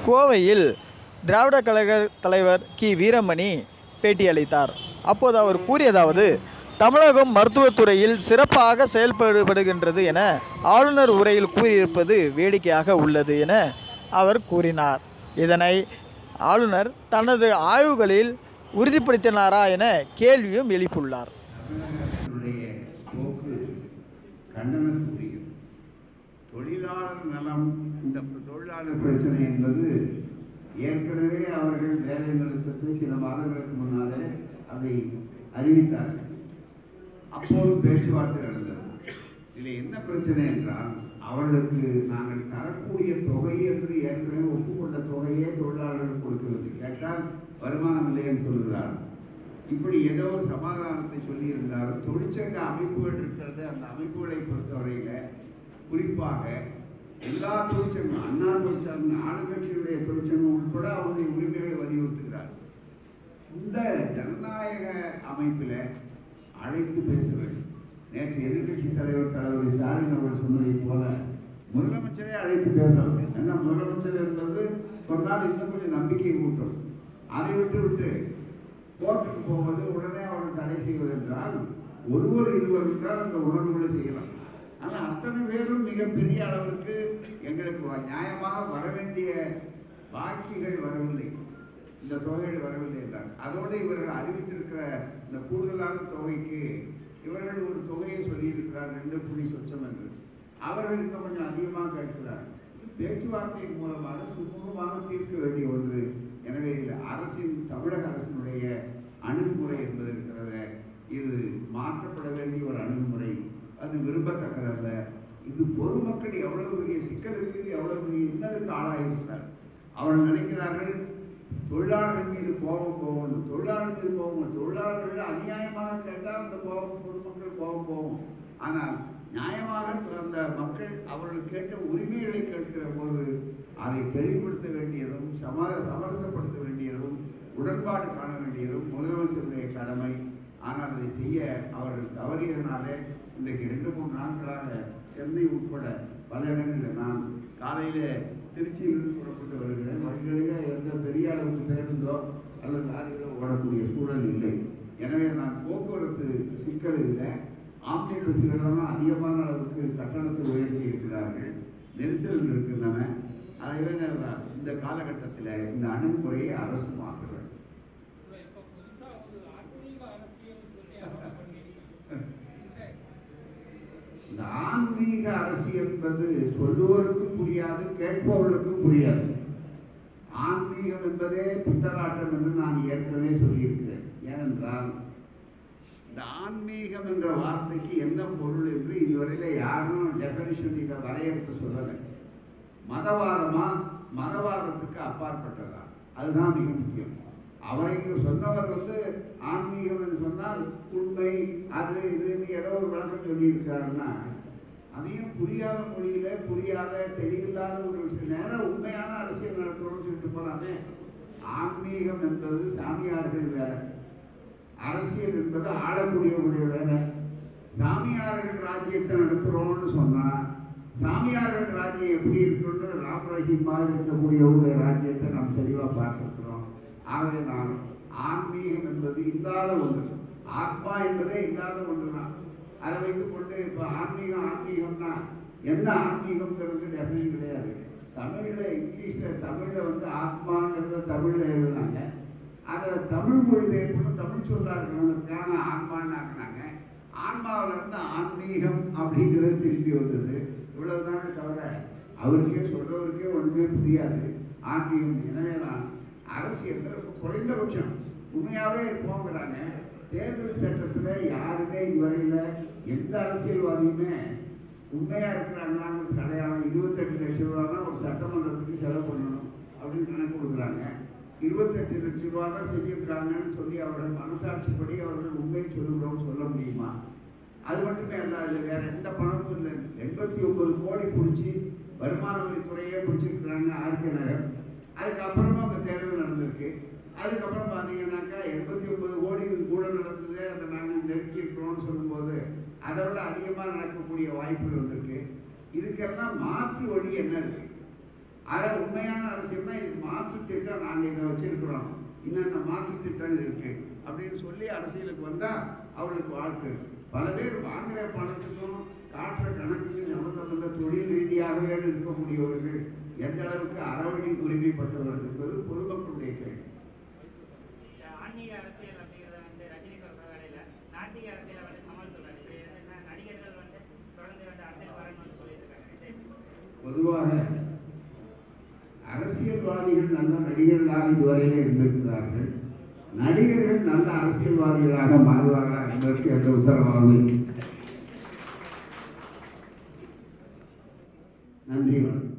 கோவையில் திராவிட கழக தலைவர் கி வீரமணி பேட்டியளித்தார். அப்போது அவர் கூறியதாவது, தமிழகம் மருத்துவத்துறையில் சிறப்பாக செயல்படுகின்றது என ஆளுநர் உரையில் கூறியிருப்பது வேடிக்கையாக உள்ளது என அவர் கூறினார். இதனை ஆளுநர் தனது ஆய்வுகளில் உறுதிப்படுத்தினாரா என கேள்வியும் எழுப்பியுள்ளார். தொழிலாளர் நலம், இந்த தொழிலாளர் பிரச்சனை என்பது ஏற்கனவே அவர்கள் வேலை நிறுத்தத்தை சில மாதங்களுக்கு முன்னாலே அதை அறிவித்தார்கள். அப்போது பேச்சுவார்த்தை நடந்தது. இதில் என்ன பிரச்சனை என்றால், அவர்களுக்கு நாங்கள் தரக்கூடிய தொகை என்று ஏற்கனவே ஒப்புக்கொண்ட தொகையே தொழிலாளர்கள் கொடுக்கிறது. கேட்டால் வருமானம் இல்லைன்னு சொல்கிறார். இப்படி ஏதோ ஒரு சமாதானத்தை சொல்லி இருந்தாலும் தொழிற்சங்க அமைப்புகள் இருக்கிறது. அந்த அமைப்புகளை பொறுத்தவரையில் குறிப்பாக எல்லா தொழிற்சங்கம், அண்ணா தொழிற்சங்கம், ஆளுங்கட்சியுடைய தொழிற்சங்கம் உட்பட அவருடைய உரிமைகளை வலியுறுத்துகிறார். இந்த ஜனநாயக அமைப்பில் அழைத்து பேச வேண்டும். நேற்று எதிர்கட்சி தலைவர் தளபதி ஸ்டாலின் அவர்கள் சொன்னதை போல முதலமைச்சரை அழைத்து பேசலாம். ஏன்னா முதலமைச்சர் என்பது சொன்னால் இன்னும் கொஞ்சம் நம்பிக்கை ஊட்டும். அதை விட்டு கோர்ட்டுக்கு போவது, உடனே அவர்கள் தடை செய்வதென்றால் ஒருவர் இருவர் என்றால் அந்த உணர்வுகளை செய்யலாம். ஆனால் அத்தனை பேரும் மிகப்பெரிய அளவிற்கு எங்களுக்கு நியாயமாக வர வேண்டிய பாக்கிகள் வரவில்லை, இந்த தொகைகள் வரவில்லை என்றார். அதோடு இவர்கள் அறிவித்திருக்கிற இந்த கூடுதலான தொகைக்கு இவர்கள் ஒரு தொகையை சொல்லியிருக்கிறார், 2 சொச்சம் என்று. அவர்கள் இன்னும் கொஞ்சம் அதிகமாக கேட்கிறார். பேச்சுவார்த்தையின் மூலமாக சுமூகமாக தீர்க்க வேண்டிய ஒன்று. எனவே அரசின், தமிழக அரசினுடைய அணுகுமுறை என்பது இருக்கிறத, இது மாற்றப்பட வேண்டிய ஒரு அணுகுமுறை. அது விரும்பத்தக்கதல்ல. இது பொதுமக்கள் எவ்வளவு பெரிய சிக்கலுக்கு, எவ்வளவு பெரிய இன்னலுக்கு ஆளாயிருக்கிறார். அவர்கள் நினைக்கிறார்கள் தொழிலாளர்கள் மீது கோபம் போகும், தொழிலாளர்கள் மீது போகும், தொழிலாளர்கள் அநியாயமாக கேட்டால் அந்த கோபம் பொதுமக்கள் கோபம் போகும். ஆனால் நியாயமாக அந்த மக்கள் அவர்கள் கேட்ட உரிமைகளை கேட்கிற போது அதை தெளிவுபடுத்த வேண்டியதும் சமரசப்படுத்த வேண்டியதும் உடன்பாடு காண வேண்டியதும் முதலமைச்சருடைய கடமை. ஆனால் அதை செய்ய அவர்கள் தவறியதனாலே இன்றைக்கு 2-3 நாட்களாக சென்னை உட்பட பல இடங்களில், நான் காலையில் திருச்சியிலிருந்து புறப்பட்டு வருகிறேன், வழிகளிலே எந்த பெரிய அளவுக்கு பேருந்தோ அல்லது லாரிகளோ ஓடக்கூடிய சூழல் இல்லை. எனவே நான் போக்குவரத்து சிக்கல் இல்லை. ஆம்னி பஸ்களெல்லாம் அதிகமான அளவுக்கு கட்டணத்தை உயர்த்தி இருக்கிறார்கள், நெரிசல் இருக்கின்றன. அதை இந்த காலகட்டத்தில் இந்த அணுகுமுறையை அரசு மாற்ற வேண்டும். இந்த ஆன்மீக அரசியல் என்பது சொல்லுவோருக்கும் புரியாது, கேட்பவர்களுக்கும் புரியாது. ஆன்மீகம் என்பதே பித்தலாட்டம் என்று நான் ஏற்கனவே சொல்லியிருக்கிறேன். ஏனென்றால் இந்த ஆன்மீகம் என்ற வார்த்தைக்கு என்ன பொருள் என்று இதுவரையில யாரும் டெஃபனிஷன், இதை வரையறுத்து சொல்லலை. மதவாதமா, மதவாதத்துக்கு அப்பாற்பட்டதா, அதுதான் மிக முக்கியம். அவரை சொன்னவர் ஆன்மீகம் என்று சொன்னால் உண்மை, அது இதுன்னு ஏதோ ஒரு விளக்கம் சொல்லியிருக்காருன்னா, அதையும் புரியாத மொழியில, புரியாத தெளிவில்லாத ஒரு நேரம் உண்மையான அரசியல் நடத்துறோம்னு சொல்லிட்டு போறாமே. ஆன்மீகம் என்பது சாமியார்கள் வேற, அரசியல் என்பது ஆளக்கூடியவருடைய வேலை. சாமியார்கள் ராஜ்யத்தை நடத்துறோம்னு சொன்னா, சாமியார்கள் ராஜ்யம் எப்படி இருக்குன்னு ராம் ரஹீமாக இருக்கக்கூடியவருடைய ராஜ்யத்தை நாம் தெளிவாக பார்த்துக்கிறோம். ஆகவே நான் ஆன்மீகம் என்பது இல்லாத ஒன்று, ஆத்மா என்பதே இல்லாத ஒன்று தான். அதை வைத்துக் கொண்டு இப்போ ஆன்மீகம்னா என்ன, ஆன்மீகம்ங்கிறது டெஃபினிஷன் கிடையாது. தமிழில், இங்கிலீஷில், தமிழில் ஆத்மாங்கிறத தமிழில் எழுதுனாங்க. அதை தமிழ் மொழிபெயர்ப்புன்னு தமிழ் சொல்லாருக்காக ஆன்மான்னு ஆக்குனாங்க. ஆன்மாவில் இருந்து ஆன்மீகம் அப்படிங்கிறது திரும்பி வந்தது. இவ்வளவுதானே தவிர அவருக்கே சொல்றவருக்கே ஒன்றுமே புரியாது ஆன்மீகம். எனவே தான் அரசியல் குறைந்தபட்சம் உண்மையாகவே போங்கிறாங்க. தேர்தல் சட்டத்தில் யாருமே இதுவரையில் எந்த அரசியல்வாதியுமே உண்மையாக இருக்கிறாங்கன்னு அடையாளம். 28 லட்சம் ரூபா தான் ஒரு சட்டமன்றத்துக்கு செலவு பண்ணணும் அப்படின்னு கணக்கு கொடுக்குறாங்க. 28 லட்சம் ரூபா தான் செஞ்சுருக்காங்கன்னு சொல்லி அவர்கள் மனசாட்சிப்படி அவர்கள் உண்மையை சொல்லுகிறோம்னு சொல்ல முடியுமா? அது மட்டுமே அல்ல, அதில் வேற எந்த பணமும் இல்லை. 89 கோடி பிடிச்சி வருமான வரித்துறையே பிடிச்சிருக்கிறாங்க ஆர்கே நகர். அதுக்கப்புறமா அந்த தேர்தல் நடந்திருக்கு. அதுக்கப்புறம் பார்த்தீங்கன்னாக்கா 89 கோடி கூட நடந்தது. அதை நாங்கள் நெருக்கி இருக்கிறோம்னு சொல்லும்போது அதை விட அதிகமாக நடக்கக்கூடிய வாய்ப்புகள் வந்திருக்கு. இதுக்கெல்லாம் மாற்று வழி என்ன இருக்கு? ஆனால் உண்மையான அரசியல்னா இதுக்கு மாற்று திட்டம், நாங்கள் இதை வச்சிருக்கிறோம், இன்னென்ன மாற்று திட்டம் இருக்கு அப்படின்னு சொல்லி அரசியலுக்கு வந்தால் அவளுக்கு வாழ்க்கை. பல பேர் வாங்குற பணத்துக்கும் காட்டுற கணக்குக்கும் சம்பந்தப்பட்ட தொழில் ரீதியாகவே இருக்கக்கூடியவர்கள் எந்த அளவுக்கு அறவழி உரிமைப்பட்டவர்கள் என்பது பொதுமக்களுடைய கேள்வி. ஆன்மீக அரசியல் அப்படிங்கிறத ரஜினி சொல்ற வேலையில நாட்டிய அரசியலை கமல் சொல்றாரு. நடிகர்கள் தொடர்ந்து அரசியல் வரணும்னு சொல்லியிருக்காங்க. பொதுவாக அரசியல்வாதிகள் நல்ல நடிகர்களாக இதுவரையிலே இருந்திருக்கிறார்கள். நடிகர்கள் நல்ல அரசியல்வாதிகளாக மாறுவார்களா என்பதற்கு எந்த உத்தரவாகும்? நன்றி.